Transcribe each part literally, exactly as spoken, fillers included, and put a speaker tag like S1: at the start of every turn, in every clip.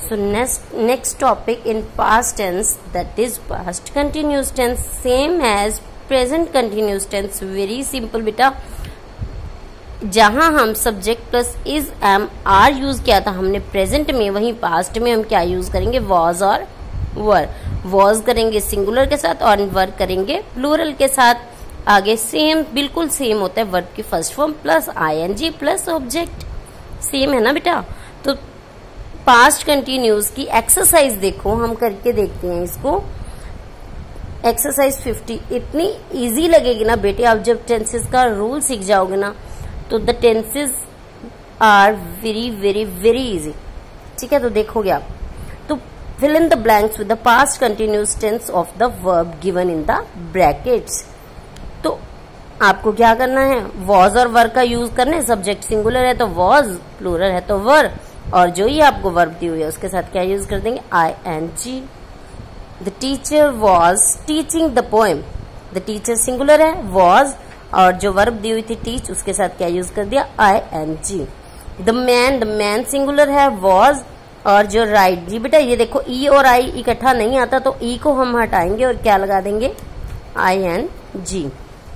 S1: So next next topic in past tense, that is past continuous tense, same as present continuous tense. Very simple बेटा, जहां हम subject plus is am are use किया था हमने present में, वहीं past में हम क्या यूज करेंगे, वॉज और वर. वॉज करेंगे सिंगुलर के साथ और वर करेंगे प्लूरल के साथ. आगे सेम बिल्कुल सेम होता है, वर्ब की first form plus ING plus object, same है ना बेटा. तो पास्ट कंटिन्यूस की एक्सरसाइज देखो, हम करके देखते हैं इसको. एक्सरसाइज फिफ्टी इतनी इजी लगेगी ना बेटे, आप जब टेंसेस का रूल सीख जाओगे ना तो the tenses are very very very easy. ठीक है, तो देखोगे आप. तो fill in the blanks with the past continuous tense of the verb given in the brackets. तो आपको क्या करना है, वॉज और वर का यूज करना है. सब्जेक्ट सिंगुलर है तो वॉज, प्लूरल है तो वर, और जो ही आपको वर्ब दी हुई है उसके साथ क्या यूज कर देंगे, I N G. The teacher was teaching the poem. The teacher singular है, वॉज, और जो वर्ब दी हुई थी टीच, उसके साथ क्या यूज कर दिया, I N G. The man, the man singular है, वॉज, और जो राइट जी बेटा ये देखो ई और आई इकट्ठा नहीं आता तो ई को हम हटाएंगे और क्या लगा देंगे, I N G.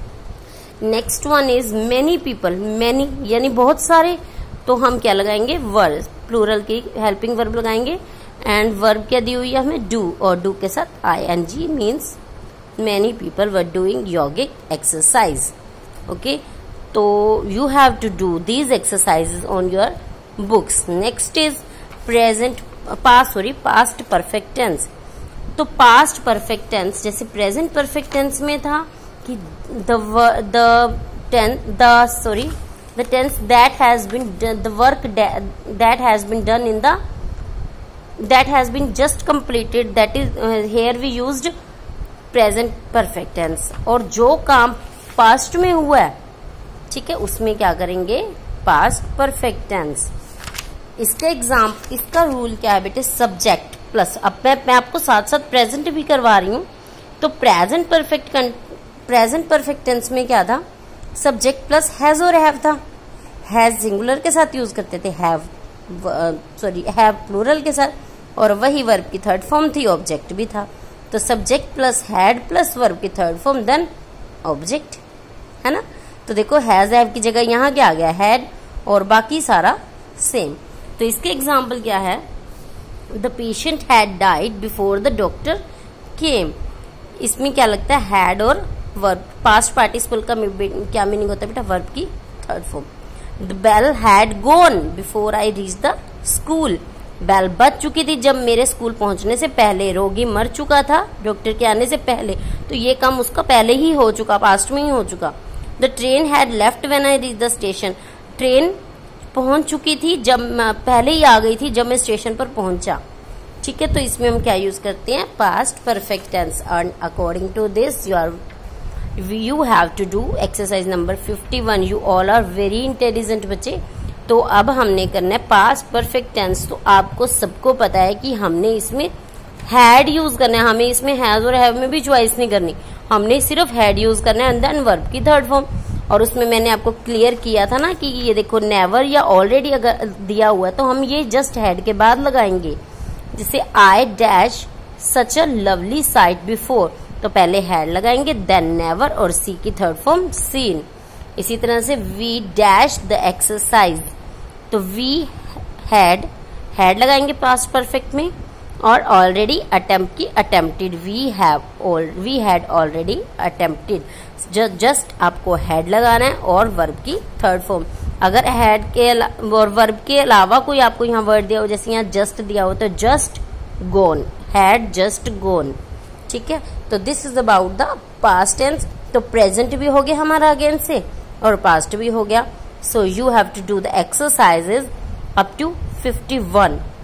S1: Next one is many people. Many यानी बहुत सारे, तो हम क्या लगाएंगे, वर्ब, प्लूरल की हेल्पिंग वर्ब लगाएंगे. एंड वर्ब क्या दी हुई है हमें, डू, और डू के साथ I N G means many people were doing yogic exercise. Okay, तो you have to do these exercises on your books. Next is present past sorry past perfect tense. तो पास्ट परफेक्ट टेंस जैसे present perfect tense में था कि the the ten the sorry the tense that has been done, the work that, that has been done in the that has been just completed, that is uh, here we used present perfect tense. और जो काम past में हुआ है, ठीक है, उसमें क्या करेंगे, पास्ट परफेक्ट टेंस. इसका एग्जाम इसका रूल क्या है बेटे, सब्जेक्ट प्लस, अब मैं, मैं आपको साथ साथ प्रेजेंट भी करवा रही हूँ. तो present perfect present perfect tense में क्या था, सब्जेक्ट प्लस हैज और हैव था. हैज सिंगुलर के साथ यूज करते थे, हैव सॉरी हैव प्लूरल के साथ, और वही वर्ब की थर्ड फॉर्म थी, ऑब्जेक्ट भी था. तो subject plus had plus verb की थर्ड फॉर्म देन ऑब्जेक्ट, है ना. तो देखो हैज हैव की जगह यहाँ क्या आ गया, हैड, और बाकी सारा सेम. तो इसके एग्जाम्पल क्या है, the patient had died before the doctor came. इसमें क्या लगता है, हैड और वर्ब. पास्ट पार्टिसिपल का क्या मीनिंग होता है बेटा, वर्ब की third form. The bell had gone before I reach the school. Bell बज चुकी थी जब मेरे स्कूल पहुंचने से पहले. रोगी मर चुका था डॉक्टर के आने से पहले, तो ये काम उसका पहले ही हो चुका, पास्ट में ही हो चुका. The train had left when I reach the station. Train पहुंच चुकी थी जब, पहले ही आ गई थी जब मैं स्टेशन पर पहुंचा. ठीक है, तो इसमें हम क्या यूज करते हैं, past perfect tense. And according to this you are you have to do exercise number fifty one. you all are very intelligent बच्चे. तो अब हमने करना है पास्ट परफेक्ट टेंस. तो आपको सबको पता है कि हमने इसमें हैड यूज करना है, हमें इसमें हैज और हैव में भी चॉइस नहीं करनी, हमने सिर्फ हैड यूज करना है एंड देन वर्ब की थर्ड फॉर्म. और उसमें मैंने आपको क्लियर किया था ना कि ये देखो नेवर या ऑलरेडी अगर दिया हुआ है तो हम ये जस्ट हैड के बाद लगाएंगे. जैसे I dash such a lovely site before, तो पहले हैड लगाएंगे देन नेवर, और सी की थर्ड फॉर्म सीन. इसी तरह से वी डैश द एक्सरसाइज, तो वी हैड हैड लगाएंगे पास्ट परफेक्ट में, और ऑलरेडी अटेम्प्ट की attempted. We have we had already attempted. Just आपको हैड लगाना है और वर्ब की थर्ड फॉर्म. अगर हैड के और वर्ब के अलावा कोई आपको यहाँ वर्ड दिया हो, जैसे यहाँ जस्ट दिया हो, तो just gone, had just gone. ठीक है, तो this is about the past tense. तो प्रेजेंट भी हो गया हमारा अगेन से, और पास्ट भी हो गया. So you have to do the exercises up to fifty one.